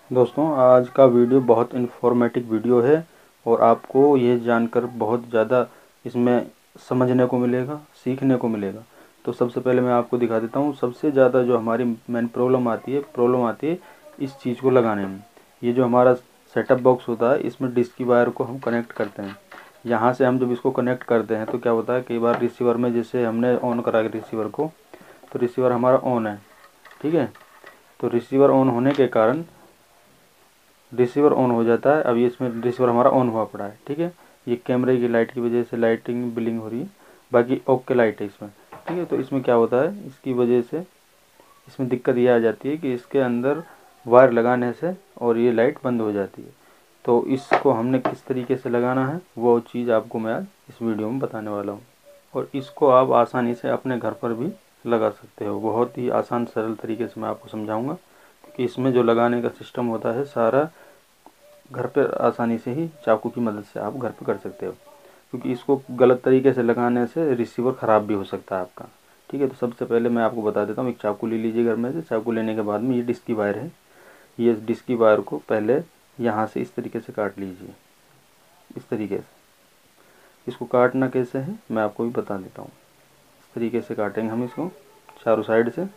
दोस्तों, आज का वीडियो बहुत इन्फॉर्मेटिव वीडियो है और आपको ये जानकर बहुत ज़्यादा इसमें समझने को मिलेगा, सीखने को मिलेगा। तो सबसे पहले मैं आपको दिखा देता हूँ। सबसे ज़्यादा जो हमारी मेन प्रॉब्लम आती है इस चीज़ को लगाने में। ये जो हमारा सेटअप बॉक्स होता है, इसमें डिश की वायर को हम कनेक्ट करते हैं। यहाँ से हम जब इसको कनेक्ट करते हैं तो क्या होता है, कई बार रिसीवर में जैसे हमने ऑन करा रिसीवर को, तो रिसीवर हमारा ऑन है, ठीक है। तो रिसीवर ऑन होने के कारण रिसीवर ऑन हो जाता है। अब ये इसमें रिसीवर हमारा ऑन हुआ पड़ा है, ठीक है। ये कैमरे की लाइट की वजह से लाइटिंग बिलिंग हो रही है, बाकी ओके लाइट है इसमें, ठीक है। तो इसमें क्या होता है, इसकी वजह से इसमें दिक्कत ये आ जाती है कि इसके अंदर वायर लगाने से और ये लाइट बंद हो जाती है। तो इसको हमने किस तरीके से लगाना है वो चीज़ आपको मैं आज इस वीडियो में बताने वाला हूँ। और इसको आप आसानी से अपने घर पर भी लगा सकते हो। बहुत ही आसान सरल तरीके से मैं आपको समझाऊँगा कि इसमें जो लगाने का सिस्टम होता है सारा घर पर आसानी से ही चाकू की मदद से आप घर पे कर सकते हो, क्योंकि इसको गलत तरीके से लगाने से रिसीवर ख़राब भी हो सकता है आपका, ठीक है। तो सबसे पहले मैं आपको बता देता हूँ, एक चाकू ले लीजिए घर में से। चाकू लेने के बाद में ये डिस्क की वायर है, ये डिस्क की वायर को पहले यहाँ से इस तरीके से काट लीजिए, इस तरीके से। इसको काटना कैसे है मैं आपको भी बता देता हूँ। इस तरीके से काटेंगे हम इसको चारों साइड से।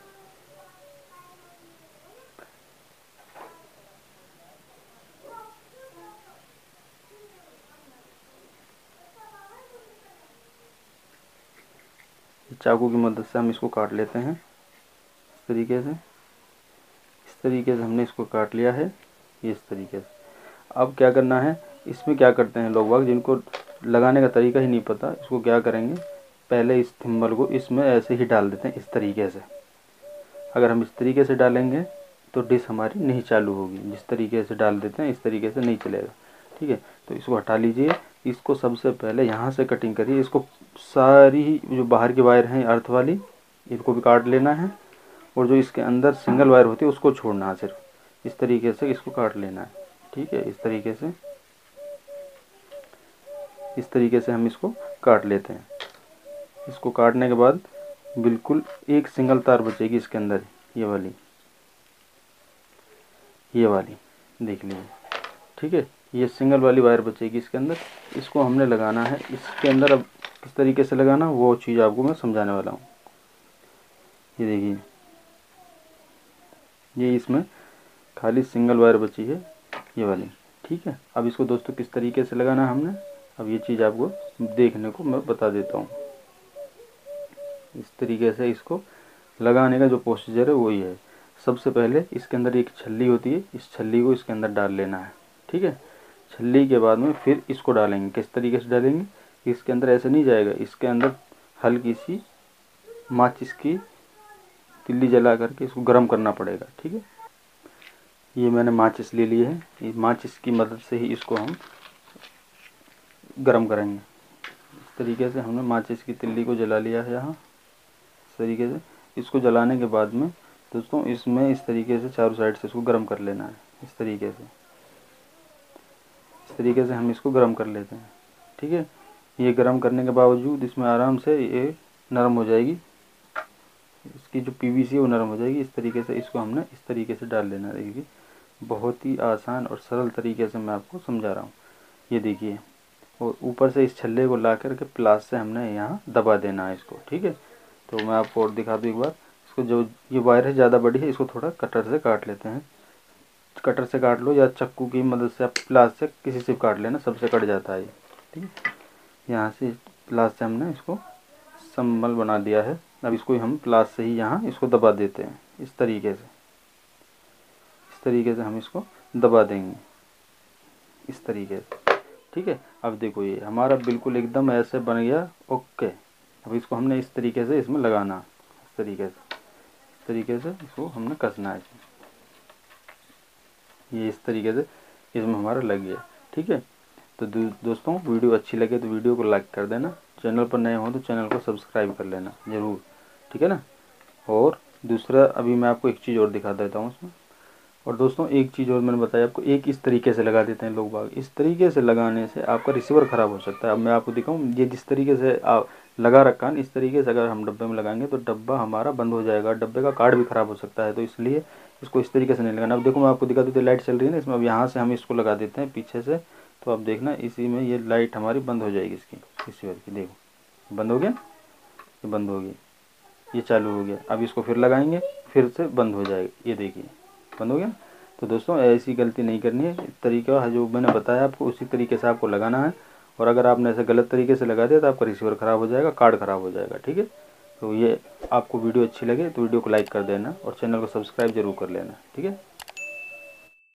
चाकू की मदद से हम इसको काट लेते हैं इस तरीके से। इस तरीके से हमने इसको काट लिया है, ये इस तरीके से। अब क्या करना है, इसमें क्या करते हैं लोग बाग जिनको लगाने का तरीका ही नहीं पता, इसको क्या करेंगे, पहले इस थिम्बल को इसमें ऐसे ही डाल देते हैं इस तरीके से। अगर हम इस तरीके से डालेंगे तो डिश हमारी नहीं चालू होगी, जिस तरीके से डाल देते हैं इस तरीके से नहीं चलेगा, ठीक है। तो इसको हटा लीजिए। इसको सबसे पहले यहाँ से कटिंग करिए। इसको सारी जो बाहर की वायर हैं अर्थ वाली, इनको भी काट लेना है, और जो इसके अंदर सिंगल वायर होती है उसको छोड़ना है। सिर्फ इस तरीके से इसको काट लेना है, ठीक है। इस तरीके से हम इसको काट लेते हैं। इसको काटने के बाद बिल्कुल एक सिंगल तार बचेगी इसके अंदर, ये वाली देख लीजिए, ठीक है। ये सिंगल वाली वायर बचेगी इसके अंदर। इसको हमने लगाना है इसके अंदर। अब किस तरीके से लगाना वो चीज़ आपको मैं समझाने वाला हूँ। ये देखिए, ये इसमें खाली सिंगल वायर बची है, ये वाली, ठीक है। अब इसको दोस्तों किस तरीके से लगाना है हमने, अब ये चीज़ आपको देखने को मैं बता देता हूँ। इस तरीके से इसको लगाने का जो प्रोसीजर है वही है। सबसे पहले इसके अंदर एक छल्ली होती है, इस छल्ली को इसके अंदर डाल लेना है, ठीक है। छल्ली के बाद में फिर इसको डालेंगे। किस तरीके से डालेंगे, इसके अंदर ऐसे नहीं जाएगा, इसके अंदर हल्की सी माचिस की तिल्ली जला करके इसको गर्म करना पड़ेगा, ठीक है। ये मैंने माचिस ले ली है, ये माचिस की मदद से ही इसको हम गर्म करेंगे। इस तरीके से हमने माचिस की तिल्ली को जला लिया है यहाँ, इस तरीके से। इसको जलाने के बाद में दोस्तों इसमें इस तरीके से चारों साइड से इसको गर्म कर लेना है, इस तरीके से हम इसको गर्म कर लेते हैं, ठीक है। ये गर्म करने के बावजूद इसमें आराम से ये नरम हो जाएगी, इसकी जो पीवीसी है वो नरम हो जाएगी। इस तरीके से इसको हमने इस तरीके से डाल लेना है। देखिए, बहुत ही आसान और सरल तरीके से मैं आपको समझा रहा हूँ, ये देखिए। और ऊपर से इस छल्ले को ला करके प्लास से हमने यहाँ दबा देना है इसको, ठीक है। तो मैं आपको और दिखा दूँ एक बार। इसको जो ये वायर है ज़्यादा बड़ी है, इसको थोड़ा कटर से काट लेते हैं। कटर से काट लो या चाकू की मदद से, आप प्लास से किसी से काट लेना, सबसे कट जाता है ये, ठीक है। यहाँ से प्लास से हमने इसको संबल बना दिया है। अब इसको हम प्लास से ही यहाँ इसको दबा देते हैं, इस तरीके से हम इसको दबा देंगे, इस तरीके से, ठीक है। अब देखो ये हमारा बिल्कुल एकदम ऐसे बन गया, ओके। अब इसको हमने इस तरीके से इसमें लगाना, इस तरीके से इसको हमने कसना है। ये इस तरीके से इसमें हमारा लग गया, ठीक है। तो दोस्तों, वीडियो अच्छी लगे तो वीडियो को लाइक कर देना, चैनल पर नए हो तो चैनल को सब्सक्राइब कर लेना ज़रूर, ठीक है ना। और दूसरा अभी मैं आपको एक चीज़ और दिखा देता हूँ उसमें। और दोस्तों एक चीज़ और मैंने बताया आपको, एक इस तरीके से लगा देते हैं लोग बाग। इस तरीके से लगाने से आपका रिसीवर ख़राब हो सकता है। अब मैं आपको दिखाऊँ, ये जिस तरीके से आप लगा रखा है, इस तरीके से अगर हम डब्बे में लगाएंगे तो डब्बा हमारा बंद हो जाएगा, डब्बे का कार्ड भी ख़राब हो सकता है। तो इसलिए इसको इस तरीके से नहीं लगाना। अब देखो मैं आपको दिखा दूँ, लाइट चल रही है ना इसमें, अब यहाँ से हम इसको लगा देते हैं पीछे से, तो अब देखना इसी में ये लाइट हमारी बंद हो जाएगी इसकी, इसी वाली की। देखो बंद हो गया, ये बंद हो गई, ये चालू हो गया। अब इसको फिर लगाएंगे, फिर से बंद हो जाएगा, ये देखिए बंद हो गया। तो दोस्तों ऐसी गलती नहीं करनी है, इस तरीका जो मैंने बताया आपको उसी तरीके से आपको लगाना है। और अगर आपने ऐसे गलत तरीके से लगा दिया तो आपका रिसीवर ख़राब हो जाएगा, कार्ड ख़राब हो जाएगा, ठीक है। तो ये आपको वीडियो अच्छी लगे तो वीडियो को लाइक कर देना और चैनल को सब्सक्राइब जरूर कर लेना, ठीक है।